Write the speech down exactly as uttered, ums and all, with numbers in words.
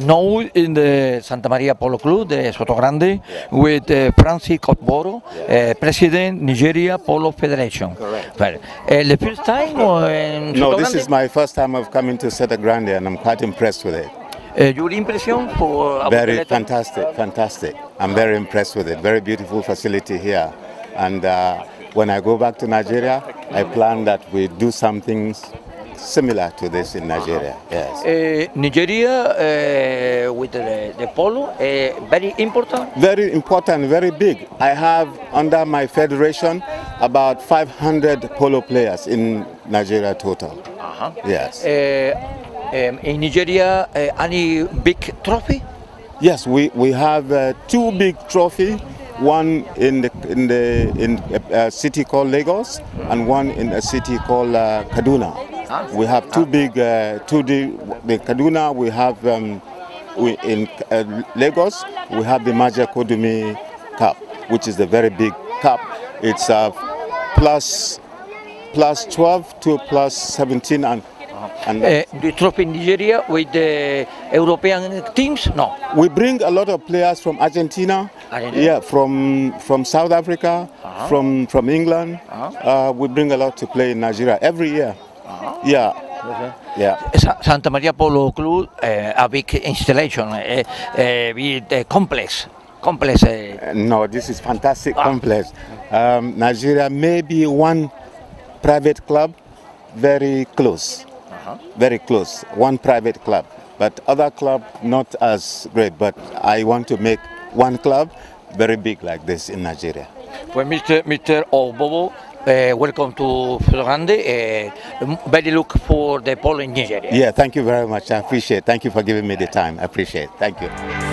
now in the Santa Maria Polo Club, the Soto Grande, Yeah. with uh, Francis Ogboro, Yeah. uh, President Nigeria Polo Federation. Correct. Well, uh, the first time or in No, Soto this Grande? is my first time of coming to Soto Grande, and I'm quite impressed with it. Uh, your impression for about the Very letter? fantastic, fantastic. I'm very impressed with it. Very beautiful facility here. And uh, when I go back to Nigeria, I plan that we do something similar to this in Nigeria. Yes. Uh, Nigeria uh, with the, the polo, uh, very important. Very important, very big. I have under my federation about five hundred polo players in Nigeria total. Uh-huh. Yes. Uh, um, in Nigeria, uh, any big trophy? Yes, we, we have uh, two big trophies. One in the in the in a, a city called Lagos, and one in a city called uh, Kaduna. Ah. We have two big uh, two the, the Kaduna. We have um, we in uh, Lagos. We have the Maja Kodumi Cup, which is the very big cup. It's uh, plus plus twelve to plus seventeen, and and Uh, the trophy in Nigeria with the European teams? No. we bring a lot of players from Argentina, Argentina. yeah, from from South Africa, Uh-huh. from from England. Uh-huh. Uh, we bring a lot to play in Nigeria every year. Uh-huh. Yeah, yeah. Sa- Santa Maria Polo Club, uh, a big installation, uh, uh, with a complex, complex. Uh, Uh, No, this is fantastic Ah. complex. Um, Nigeria may be one private club, very close, uh-huh. very close. One private club, but other club not as great. But I want to make one club very big like this in Nigeria. Well, Mister Mister Ogboro, uh, welcome to Soto Grande. Uh, very look for the polo in Nigeria. Yeah, thank you very much. I appreciate it. Thank you for giving me the time. I appreciate it. Thank you.